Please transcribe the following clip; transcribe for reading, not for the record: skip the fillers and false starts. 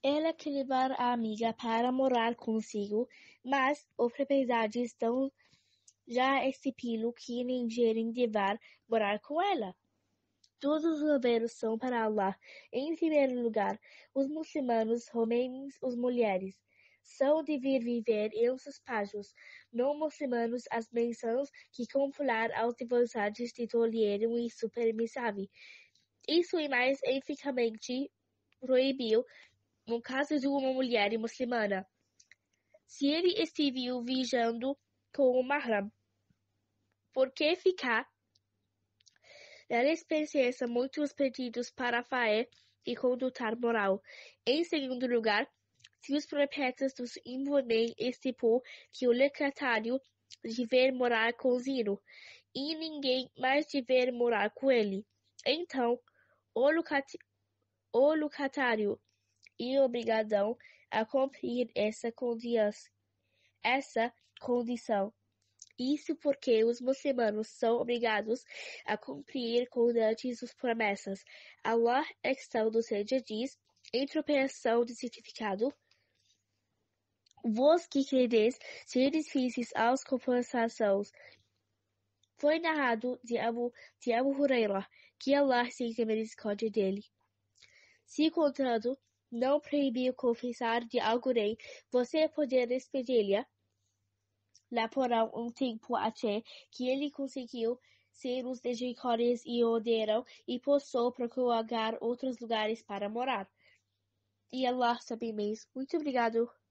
Ela quer levar a amiga para morar consigo, mas os proprietários dão já estipulado que ninguém deverá morar com ela. Todos os governos são para Allah. Em primeiro lugar, os muçulmanos, homens e mulheres, são dever viver em seus pátios. Não muçulmanos, as menções que controlar as vontades de tolheram e supermissável. Isso é mais eficazmente proibido no caso de uma mulher muçulmana. Se ele estiver viajando com o mahram, por que ficar? Eles pensam muitos pedidos para fé e conduta moral. Em segundo lugar, se os profetas imponem estipul que o locatário dever morar com Zino, e ninguém mais dever morar com ele, então o locatário é obrigado a cumprir essa condição. Isso porque os muçulmanos são obrigados a cumprir constantes suas promessas. Allah, exaltado seja, diz, em tropeção de certificado, vós que credes ser difíceis as compensações. Foi narrado de Abu Hurairah, que Allah tenha misericórdia dele. Se, contanto, não proibiu confessar de alguém, você pode despedir-lhe lá por um tempo até que ele conseguiu ser os misericórdias e o deram e possou procurar outros lugares para morar. E Allah sabe mesmo. Muito obrigado.